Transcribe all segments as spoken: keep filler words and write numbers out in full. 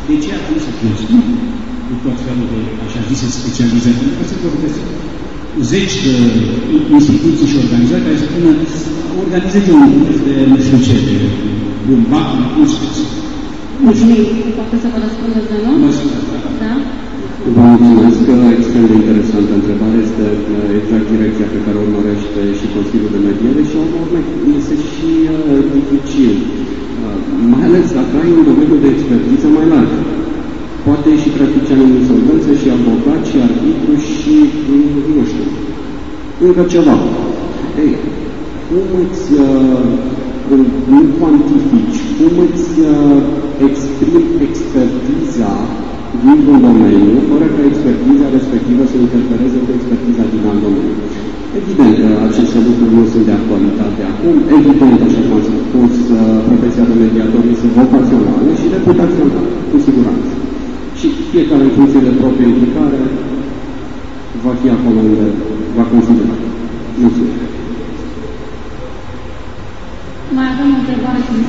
De ce ar trebui să cheltuim cu tot felul de, așa zise, specializări? Pentru că se vorbesc zeci de instituții și organizații care se pună organizeze un curs de nu știu ce, de bumbac, nu știu ce. Mulțumim. Poate să vă răspundă de nou? Da? Vă mulțumesc. Extrem de interesantă întrebare. Este exact direcția pe care o urmărește și Consiliul de Mediere și urmă este și uh, dificil. Uh, mai ales dacă ai un domeniu de expertiză mai larg. Poate și practician în insolvență, și avocat, și arbitru, și, nu știu, încă ceva. Ei, cum îți uh, nu cuantifici, cum îți uh, exprimi expertiza dintr-un domeniu, fără ca expertiza respectivă să interfereze cu expertiza din alt domeniu. Evident că aceste lucruri nu sunt de actualitate acum. Evident, așa cum am spus, profesia de mediator este vocațională și reputațională, cu siguranță. Și fiecare în funcție de proprie implicare va fi acolo unde va considera. Mulțumesc. Mai avem o întrebare cu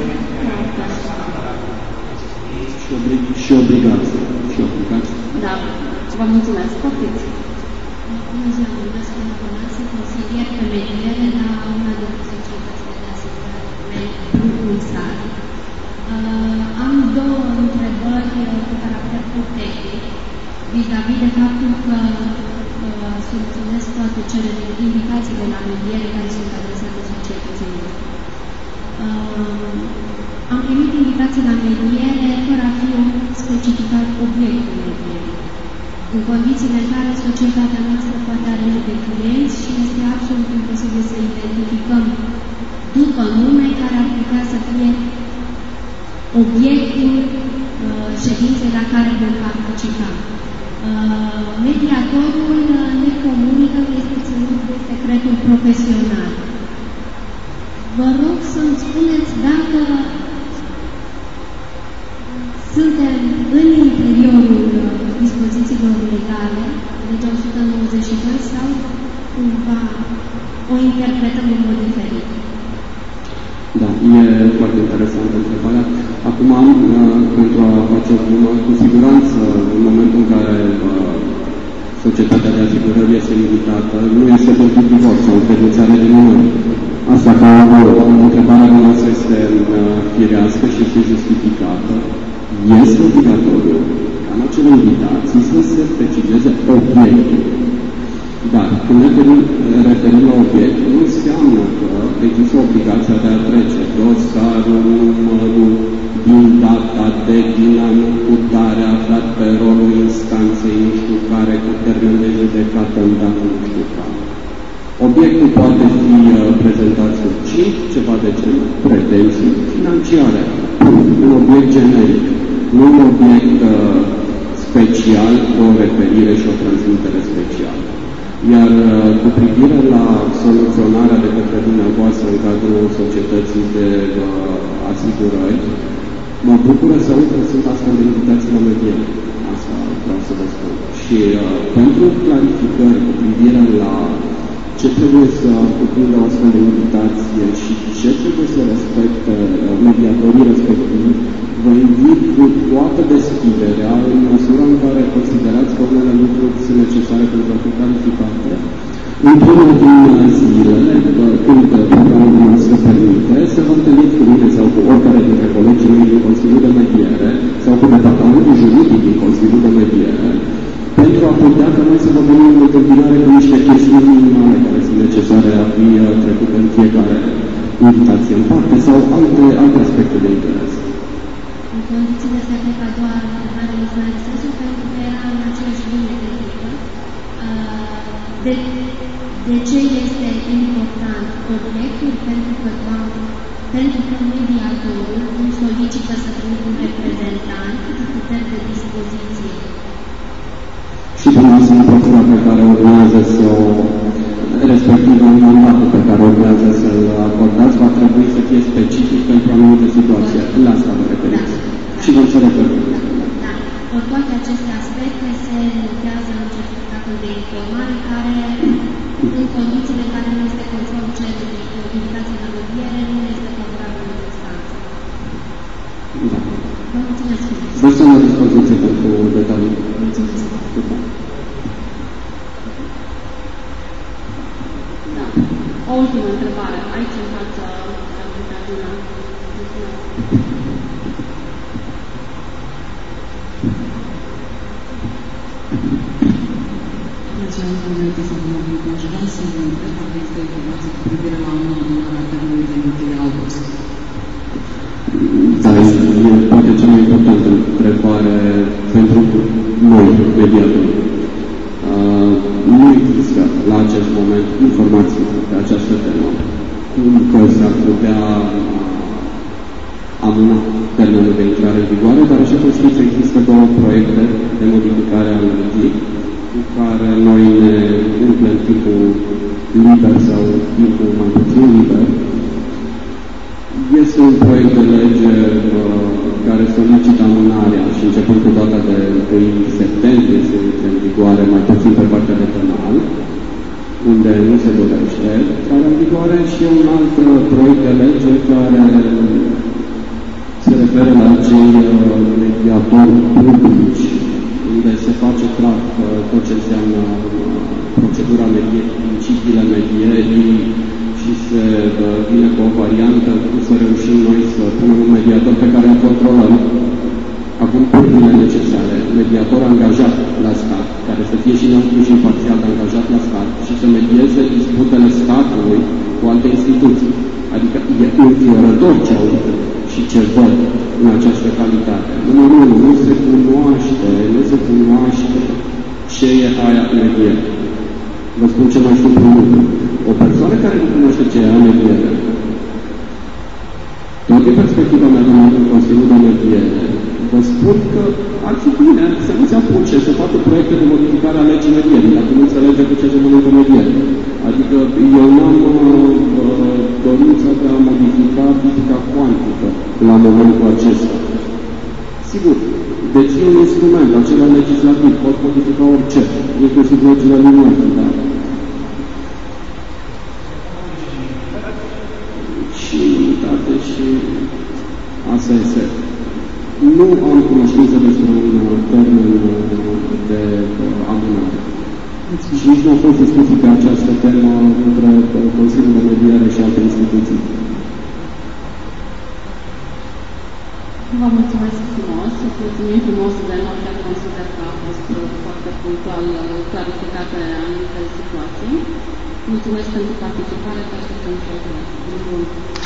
și, oblig și obligație. Și obligație. Da. Vă mulțumesc. Poftiți. Bună ziua, mă numesc Nicolase, consilier pe mediere la una dintre societățile de asigurare Pulsar. Uh, am două întrebări cu caracter tehnic vis-a-vis de faptul că uh, soluționez toate cele indicațiile la mediere care sunt adresate societăților. Uh, am primit indicații la mediere fără a fi specificat obiectul medierii, în condițiile în care societatea noastră poate are de clienți și este absolut imposibil să identificăm după nume care ar putea să fie obiectul uh, ședinței la care vom participa. Uh, mediatorul ne comunică că este ținut de secretul profesional. Vă rog să-mi spuneți dacă suntem în interiorul dispozițiilor legale, legea o sută nouăzeci și doi, sau cumva o interpretăm în mod diferit. Da, e foarte interesantă întrebarea. Acum, pentru a face bună, cu siguranță, în momentul în care uh, societatea de asigurări este invitată, nu este pentru divorț sau denunțare de număr. Asta că întrebarea noastră este uh, firească și este justificată. Este obligatoriu ca în acele invitații să se precizeze obiectul. Dar când ne referim la obiect, nu înseamnă că există obligația de a trece dosarul, numărul, din data de, din anul cu tare, aflat pe rolul instanței, nu știu care, cu termen de judecată în dată, nu știu care. Obiectul poate fi prezentat succint, ceva de genul pretenții financiare, un obiect generic, nu un obiect uh, special, o referire și o transmitere specială. Iar uh, cu privire la soluționarea de către dumneavoastră în cadrul societății de uh, asigurări, mă bucură să aud că sunt astfel de invitații la mediere. Asta vreau să vă spun. Și uh, pentru clarificări cu privire la ce trebuie să cuprindă o astfel de invitație și ce trebuie să respecte uh, mediatorii respectivi, vă invit cu toată deschiderea în măsura în care considerați că unele lucruri sunt necesare pentru a fi clarificate. Într-una din zile, când programul nostru permite, să vă întâlniți cu mine sau cu oricare dintre colegii mei din Consiliul de Mediere sau cu departamentul juridic din Consiliul de Mediere, pentru a putea ca noi să vă venim în întâmpinare cu niște chestiuni minimale care sunt necesare a fi trecute în fiecare invitație în parte sau alte, alte aspecte de interes. În condițiile astea, cred că a doua întrebare nu mai accesul, pentru că era în aceeași linie tehnică. De, de ce este important obiectul? Pentru că, pentru că mediatorul îmi solicită să trimit un reprezentant cu puteri de dispoziție. Și dumneavoastră în procura pe care urmează să o, respectiv în mandatul pe care urmează să-l acordați, va trebui să fie specific pentru anumite situații. La asta vă referiți. Da. Și vă înțeleg că... Da. Ori toate aceste aspecte se notează în certificatul de informare, care, în condițiile în care nu este conform cererii de invitație la mediere, nu este favorabil în instanță. Da. Vă mulțumesc. Vă sunt la dispoziție pentru detalii. Mulțumesc. Da. O ultimă întrebare. Aici, în fața, ar putea una. Mulțumesc, Mulțumesc, să vă mulțumesc. Aș vrea să vă întreb dacă există informații cu privire la anul adunarea termenului de întâi august. Da, e poate cea mai importantă întrebare pentru noi, mediatori. Uh, nu există la acest moment informații pe această temă. Cum că s-ar putea amâna termenul de intrare în vigoare, dar așa cum știți, există două proiecte de modificare a legii cu care noi ne umplem timpul liber sau timpul mai puțin liber. Este un proiect de lege uh, care solicită amânarea și începând cu data de întâi septembrie se intre în vigoare, mai puțin pe partea de penal, unde nu se dorește intrarea în vigoare, și un alt uh, proiect de lege care se referă la cei uh, mediatori publici, unde se face clar uh, tot ce înseamnă uh, procedura medierii, principiile medierii, și se uh, vine cu o variantă cum să reușim noi să punem un mediator pe care îl controlăm, acum pârghile necesare, mediator angajat la stat, care să fie și neutru și imparțial angajat la stat și să medieze disputele statului cu alte instituții. Adică e înfiorător ce aud și ce văd în această calitate. Numărul unu, nu se cunoaște, nu se cunoaște ce e aia mediere. Vă spun ce mai știu prin lucru. O persoană care nu cunoaște ce e mediere, tot din perspectiva mea de în Consiliul de Mediere, vă spun că ar fi bine să nu se apuce să facă proiecte de modificare a legii medierii, dacă nu înțelege cu ce se mănâncă mediere. Adică eu n-am uh, dorința de a modifica fizica cuantică la momentul acesta. Sigur, dețin un instrument, acela legislativ, pot modifica orice, inclusiv legile lui Murphy, da? Și imunitate și asta este. Nu am cunoștință despre un termen de amânare. Și nici nu au fost discuții pe această temă între Consiliul de Mediere și alte instituții. Vă mulțumesc frumos, mulțumim frumos de noaptea, consider că a fost foarte punctual clarificate anumite situații. Mulțumesc pentru participare, vă așteptăm și o zi.